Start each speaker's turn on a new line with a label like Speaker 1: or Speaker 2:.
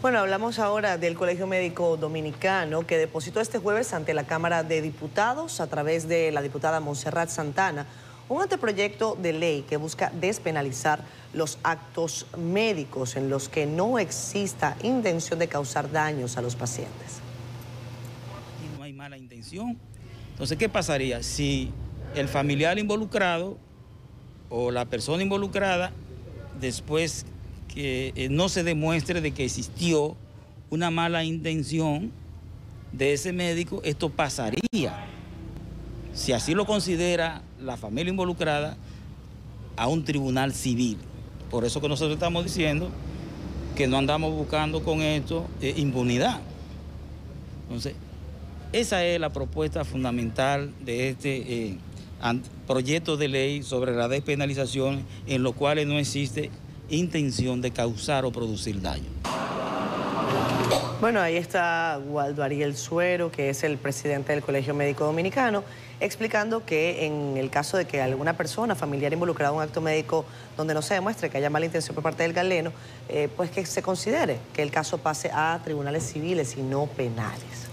Speaker 1: Bueno, hablamos ahora del Colegio Médico Dominicano que depositó este jueves ante la Cámara de Diputados a través de la diputada Montserrat Santana un anteproyecto de ley que busca despenalizar los actos médicos en los que no exista intención de causar daños a los pacientes.
Speaker 2: Y no hay mala intención. Entonces, ¿qué pasaría si el familiar involucrado o la persona involucrada, después que no se demuestre de que existió una mala intención de ese médico, esto pasaría, si así lo considera la familia involucrada, a un tribunal civil? Por eso que nosotros estamos diciendo que no andamos buscando con esto impunidad. Entonces, esa es la propuesta fundamental de este proyecto de ley sobre la despenalización, en los cuales no existe intención de causar o producir daño.
Speaker 1: Bueno, ahí está Waldo Ariel Suero, que es el presidente del Colegio Médico Dominicano, explicando que en el caso de que alguna persona familiar involucrada en un acto médico donde no se demuestre que haya mala intención por parte del galeno, pues que se considere que el caso pase a tribunales civiles y no penales.